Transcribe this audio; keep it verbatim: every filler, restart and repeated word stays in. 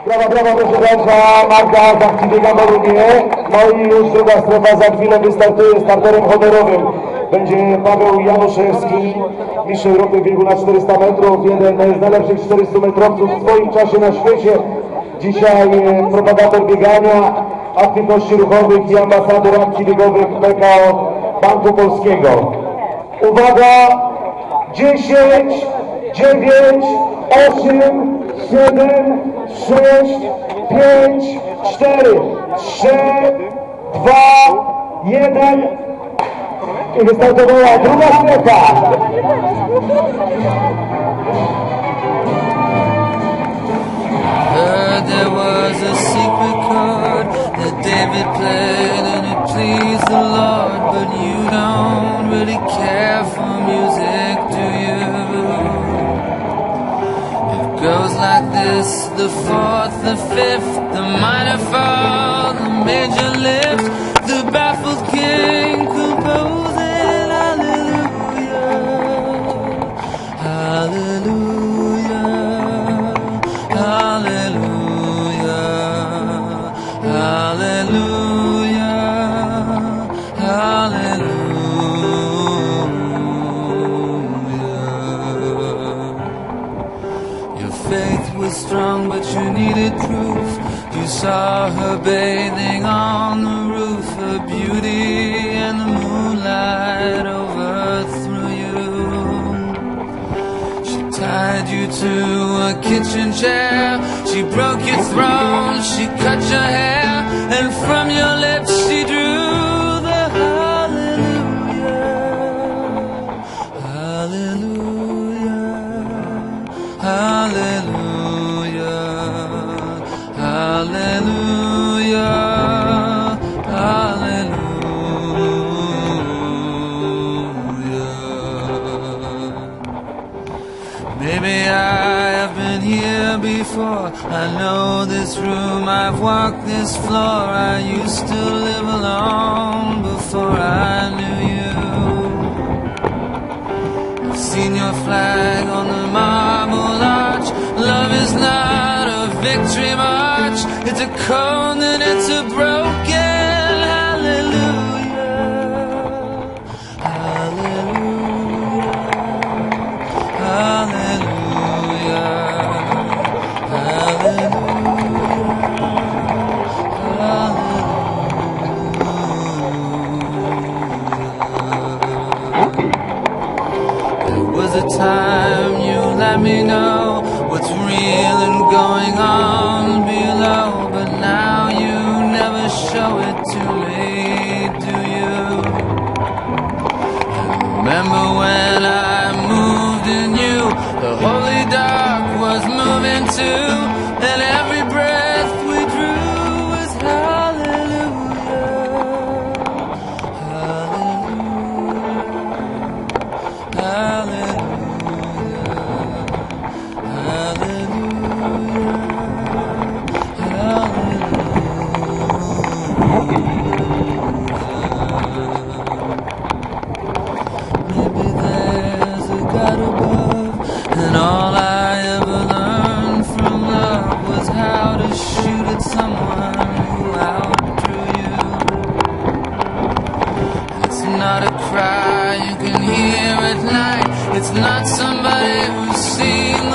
Brawa, brawa, proszę Państwa, Magda Zachci biega na runie. No i już druga strefa za chwilę wystartuje. Starterem honorowym będzie Paweł Januszewski, mistrz Europy w biegu na czterysta metrów, jeden z najlepszych czterystu metrowców w swoim czasie na świecie. Dzisiaj propagator biegania, aktywności ruchowych i ambasador akcji biegowych P K O Banku Polskiego. Uwaga! dziesięć, dziewięć, osiem, siedem, sześć, pięć, cztery, trzy, dwa, jeden i wystartowała druga strefa. There was a secret chord that David played and it pleased the Lord, but you don't really care for music, do you? It goes like this: the fourth, the fifth, the minor fall, the major lift, the baffled king composing hallelujah, hallelujah, hallelujah, hallelujah, hallelujah. Your faith was strong, but you needed proof. You saw her bathing on the roof, her beauty and the moonlight overthrew you. She tied you to a kitchen chair, she broke your throne, she cut your hair, and from your lips she drew the hallelujah, hallelujah, hallelujah, hallelujah, hallelujah. Maybe I have been here before, I know this room, I've walked this floor. I used to live alone before I knew you. I've seen your flag on the marble arch. Love is not a victory march, it's a cold and it's a broken hallelujah, hallelujah, hallelujah, hallelujah. There was a time you let me know what's real and going on below, but now you never show it to me, do you? And remember when I moved in you, the holy dark was moving too, and every breath we drew was hallelujah, hallelujah, hallelujah. Maybe there's a God above, and all I ever learned from love was how to shoot at someone who outdrew you. It's not a cry you can hear at night, it's not somebody who's seen the